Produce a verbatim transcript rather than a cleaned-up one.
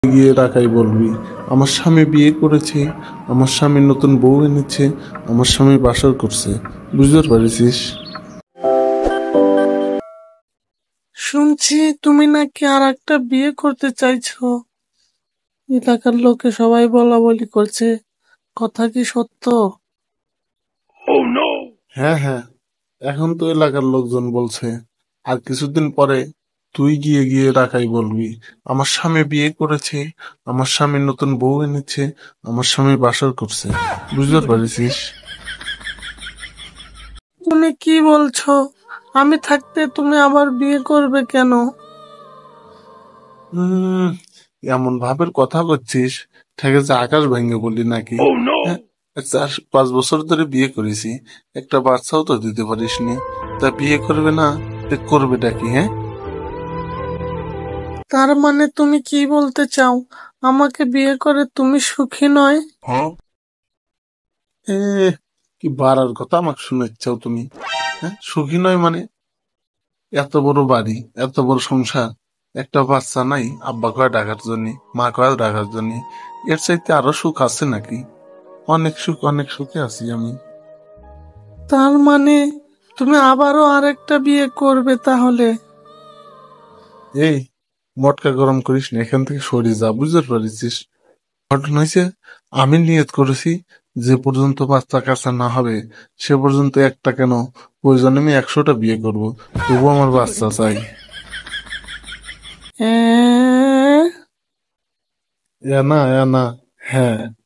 গিয়ে টাকাই বলবি। আমার স্বামী বিয়ে করেছে, আমার স্বামী নতুন বউ এনেছে, আমার স্বামী বাসর করছে, বুঝতে পারছিস? শুনছি তুমি নাকি আর একটা বিয়ে করতে চাইছো। এলাকার লোকে সবাই বলা বলি করছে, কথা কি সত্য? হ্যাঁ হ্যাঁ, এখন তো এলাকার লোকজন বলছে, আর কিছুদিন পরে তুই গিয়ে গিয়ে টাকাই বলবি। আমার স্বামী বিয়ে করেছে, আমার স্বামী নতুন বউ এনেছে, আমার স্বামী বাসর করছে, বুঝতে পারছিস? তুমি কি বলছো? আমি থাকতে তুমি আবার বিয়ে করবে কেন? হম, এমন ভাবের কথা বলছিস, ঠিক আছে আকাশ ভেঙে বলি নাকি? হ্যাঁ, চার পাঁচ বছর ধরে বিয়ে করেছি, একটা বাচ্চাও তো দিতে পারিসনি, তা বিয়ে করবে না? তা করবেটা কি? হ্যাঁ, তার মানে তুমি কি বলতে চাও, আমাকে বিয়ে করে তুমি সুখী নয়? এ কি বাড়ার কথা আমাকে শোনাচ্ছাও তুমি? হ্যাঁ, সুখী নয় মানে? এত বড় বাড়ি, এত বড় সংসার, একটা বাচ্চা নাই আব্বা কয় ডাকার জন্য, মা কয় ডাকার জন্য, এর চাইতে আরো সুখ আছে নাকি? অনেক সুখ, অনেক সুখে আছি আমি। তার মানে তুমি আবারও আরেকটা বিয়ে করবে তাহলে? এই, মটকা গরম করিস না, এখান থেকে সরে যা, বুঝতে পারছিস? ঘটনা হয়েছে, আমি নিয়ত করেছি যে পর্যন্ত বাচ্চা কাচ্চা না হবে সে পর্যন্ত একটা কেন, প্রয়োজনে আমি একশোটা বিয়ে করব, তবুও আমার বাচ্চা চাই। এ এ না, এ না, হ্যাঁ।